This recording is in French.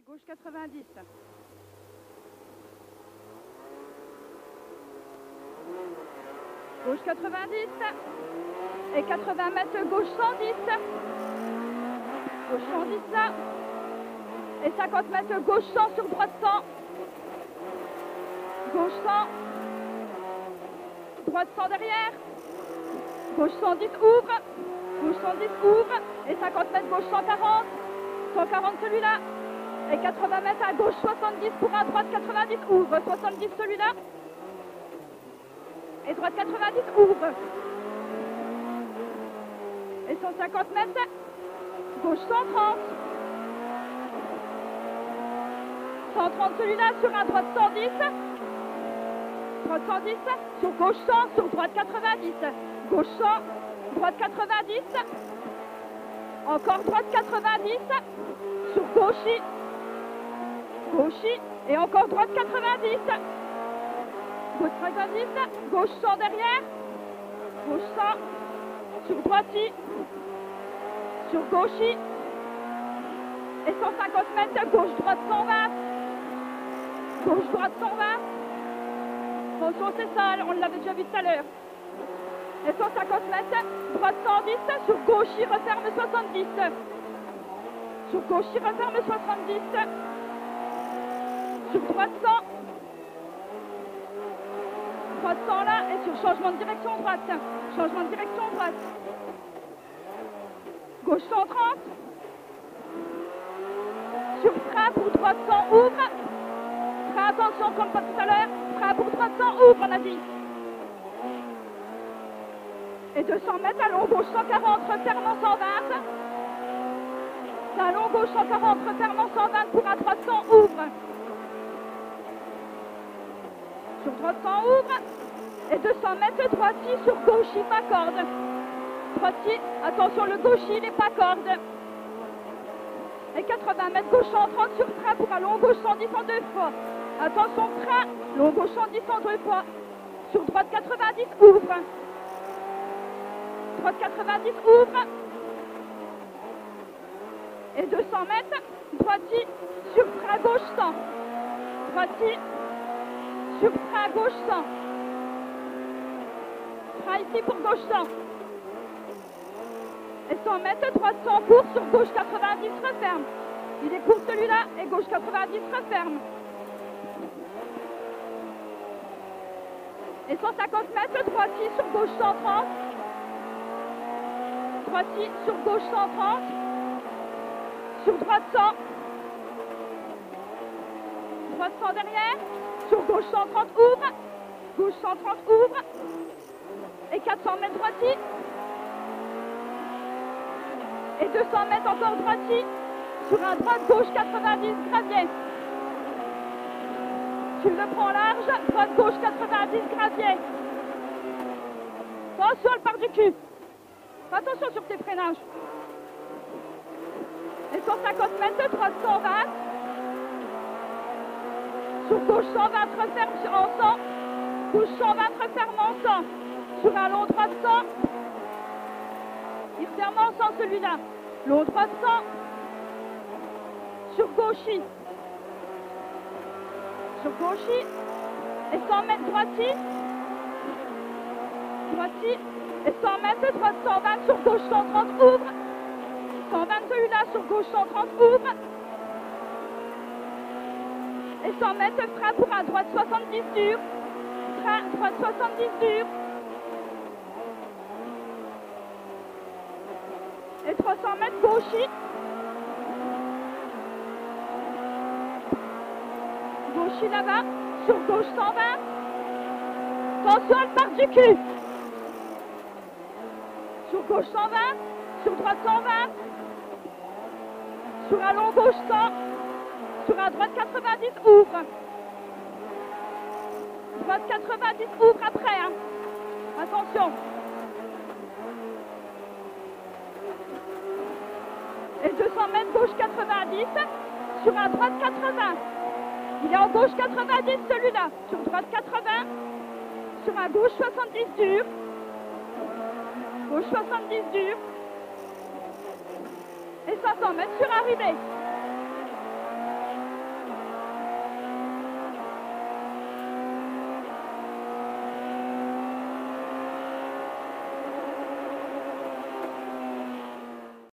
gauche 90. Gauche 90. Et 80 mètres, gauche 110. Gauche 110 là. Et 50 mètres, gauche 100 sur droite 100. Gauche 100. Droite 100 derrière. Gauche 110 ouvre. Gauche 110 ouvre. Et 50 mètres, gauche 140. 140 celui-là. Et 80 mètres à gauche 70 pour un droite 90 ouvre. 70 celui-là. Et droite 90 ouvre. Et 150 mètres. Gauche 130. 130 celui-là sur un droite 110. Droite 110. Sur gauche 100. Sur droite 90. Gauche 100. Droite 90. Encore droite 90. Sur gauche. Gauche. Et encore droite 90. Gauche 90. Gauche 100 derrière. Gauche 100. Sur droite. Sur gauche. Et 150 mètres. Gauche droite 120. Gauche droite 120. Attention, c'est sale. On l'avait déjà vu tout à l'heure. Et 150 mètres. Droite 110. Sur gauche, referme 70. Sur gauche, referme 70. Sur droite 100. Droite 100 là. Et sur changement de direction droite. Changement de direction droite. Gauche 130. Sur frein pour droite 100 ouvre. Frein, attention, comme pas tout à l'heure. Frein pour droite 100 ouvre, on a dit. Et 200 mètres, talon gauche 140, refermant 120. Talon gauche 140, refermant 120 pour un droite 100 ouvre. Sur droite 100 ouvre. Et 200 mètres, droite-ci sur gauche, pas corde. Droite-ci, attention, le gauche, il n'est pas corde. Et 80 mètres, gauche 130 sur frein pour un long gauche 110 en deux fois. Attention, frein, long gauche 110 en deux fois. Sur droite 90, ouvre. Droite 90, ouvre. Et 200 mètres, droite-ci sur frein gauche 100. Droite-ci sur frein gauche 100. Frein ici pour gauche 100. Et 100 mètres, droite 100 court sur gauche 90, referme. Il est court celui-là et gauche 90, referme. Et 150 mètres, droite-ci sur gauche 130. Droite-ci sur gauche 130. Sur droite 100. Droite 100 derrière. Sur gauche 130, ouvre. Gauche 130, ouvre. Et 400 mètres droite-ci. Et 200 mètres encore droite-ci. Sur un droite gauche 90, gravier. Tu le prends large, droite gauche 90, gravier. Attention, elle part du cul. Attention sur tes freinages. Et 150 mètres, droite 120. Sur gauche 120, referme en 100. Gauche 120, referme en 100. Sur un long droite 100. Il referme en 100 celui-là. Long droite 100. Sur gauche. Sur gauche. Et 100 mètres droite-ci. Droite-ci. Et 100 mètres, droite 120 sur gauche 130, ouvre. 120 celui-là sur gauche 130, ouvre. Et 100 mètres, frein pour un droite 70 dur. Frein, droite 70 dur. Et 300 mètres, gauche. Gauche là-bas, sur gauche 120. Attention, elle part du cul. Sur gauche 120, sur droite 120, sur un long gauche 100, sur un droite 90, ouvre. Droite 90, ouvre après. Hein. Attention. Et 200 mètres, gauche 90, sur un droite 80. Il est en gauche 90 celui-là, sur droite 80, sur un gauche 70 dur. Gauche 70 dur. Et 500 mètres sur arrivée.